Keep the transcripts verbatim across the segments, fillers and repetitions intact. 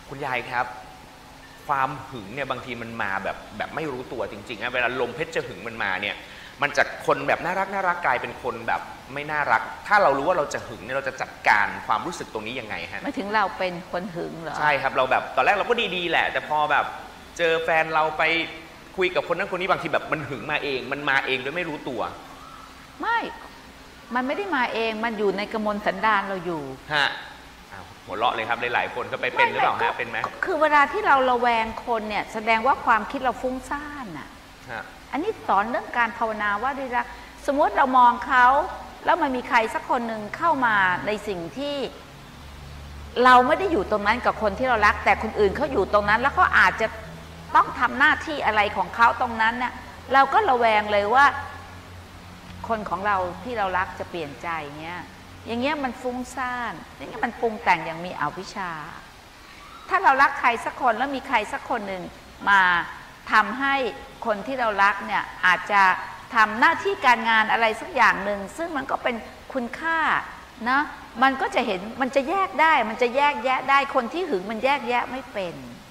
คุณยายครับความหึงเนี่ยบางทีมันมาแบบแบบไม่รู้ตัวจริงๆนะเวลาลมเพชรจะหึงมันมาเนี่ยมันจากคนแบบน่ารักน่ารักกลายเป็นคนแบบไม่น่ารักถ้าเรารู้ว่าเราจะหึงเนี่ยเราจะจัดการความรู้สึกตรงนี้ยังไงฮะไม่ถึงเราเป็นคนหึงเหรอใช่ครับเราแบบตอนแรกเราก็ดีๆแหละแต่พอแบบเจอแฟนเราไปคุยกับคนนั้นคนนี้บางทีแบบมันหึงมาเองมันมาเองโดยไม่รู้ตัวไม่มันไม่ได้มาเองมันอยู่ในกระมวลสันดานเราอยู่ฮะหัวเราะเลยครับหลายๆคนก็ไปเป็นหรือเปล่าฮะเป็นไหมคือเวลาที่เราระแวงคนเนี่ยแสดงว่าความคิดเราฟุ้งซ่านอ่ะอันนี้สอนเรื่องการภาวนาว่าด้วยรักสมมติเรามองเขาแล้วมันมีใครสักคนหนึ่งเข้ามาในสิ่งที่เราไม่ได้อยู่ตรงนั้นกับคนที่เรารักแต่คนอื่นเขาอยู่ตรงนั้นแล้วก็อาจจะต้องทำหน้าที่อะไรของเขาตรงนั้นเนี่ยเราก็ระแวงเลยว่าคนของเราที่เรารักจะเปลี่ยนใจเงี้ยอย่างเงี้ยมันฟุ้งซ่านอย่างเงี้ยมันปรุงแต่งอย่างมีอวิชชาถ้าเรารักใครสักคนแล้วมีใครสักคนหนึ่งมาทำให้คนที่เรารักเนี่ยอาจจะทำหน้าที่การงานอะไรสักอย่างหนึ่งซึ่งมันก็เป็นคุณค่านะมันก็จะเห็นมันจะแยกได้มันจะแยกแยะได้คนที่หึงมันแยกแยะไม่เป็น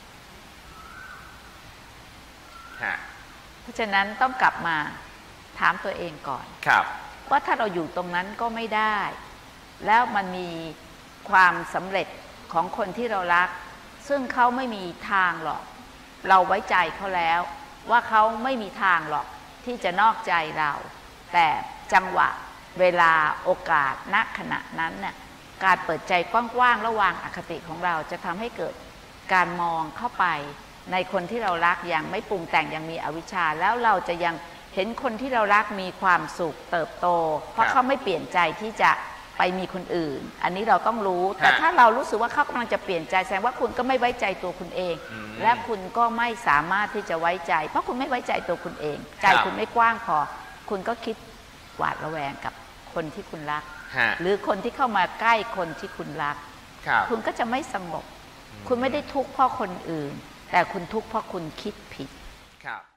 เพราะฉะนั้นต้องกลับมาถามตัวเองก่อนว่าถ้าเราอยู่ตรงนั้นก็ไม่ได้แล้วมันมีความสำเร็จของคนที่เรารักซึ่งเขาไม่มีทางหรอกเราไว้ใจเขาแล้วว่าเขาไม่มีทางหรอกที่จะนอกใจเราแต่จังหวะเวลาโอกาสณขณะนั้นน่ะการเปิดใจกว้างๆระหว่างอคติของเราจะทำให้เกิดการมองเข้าไปในคนที่เรารักอย่างไม่ปรุงแต่งยังมีอวิชชาแล้วเราจะยังเห็นคนที่เรารักมีความสุขเติบโตเพราะเขาไม่เปลี่ยนใจที่จะไปมีคนอื่นอันนี้เราต้องรู้แต่ถ้าเรารู้สึกว่าเขากำลังจะเปลี่ยนใจแสดงว่าคุณก็ไม่ไว้ใจตัวคุณเองและคุณก็ไม่สามารถที่จะไว้ใจเพราะคุณไม่ไว้ใจตัวคุณเองใจคุณไม่กว้างพอคุณก็คิดหวาดระแวงกับคนที่คุณรักหรือคนที่เข้ามาใกล้คนที่คุณรักคุณก็จะไม่สงบคุณไม่ได้ทุกข์เพราะคนอื่นแต่คุณทุกข์เพราะคุณคิดผิด